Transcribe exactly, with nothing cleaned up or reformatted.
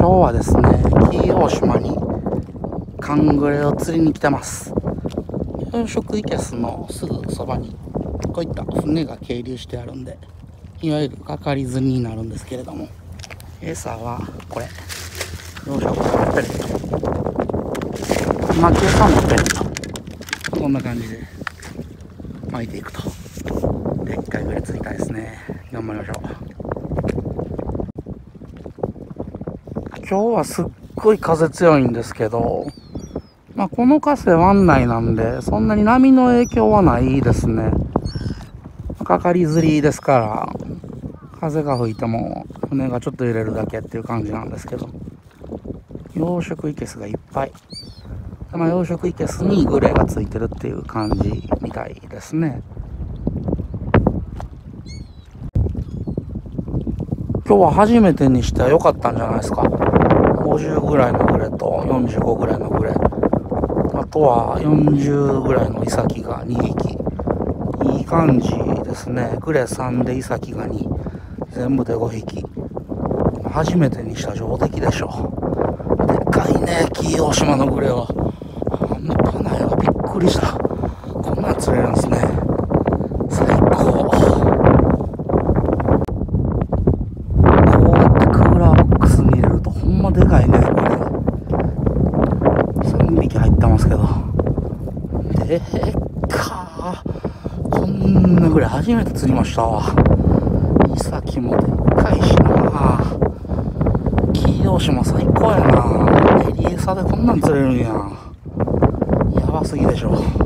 今日はですね、紀伊大島にカングレを釣りに来てます。養殖いけすのすぐそばにこういった船が係留してあるんで、いわゆるかかり釣りになるんですけれども、餌はこれ養殖のペレット、巻き餌のペレット、こんな感じで巻いていくと。でっかいグレ釣りたいですね。頑張りましょう。今日はすっごい風強いんですけど、まあ、この河瀬湾内なんでそんなに波の影響はないですね。かかり釣りですから風が吹いても船がちょっと揺れるだけっていう感じなんですけど、養殖いけすがいっぱい、まあ、養殖いけすにグレがついてるっていう感じみたいですね。今日は初めてにしては良かったんじゃないですか。ごじゅうぐらいのグレとよんじゅうごぐらいのグレ、あとはよんじゅうぐらいのイサキがにひき、いい感じですね。グレさんでイサキがに、全部でごひき。初めてにした上出来でしょ。でっかいね、紀伊大島のグレは。半端ないわ、びっくりした。こんなん釣れるんですね。最高。ほんまでかいね、これ。さんびき入ってますけど。でっかー。こんなぐらい初めて釣りましたわ。イサキもでっかいしな。紀伊大島最高やな。エリエサでこんなん釣れるんや。やばすぎでしょ。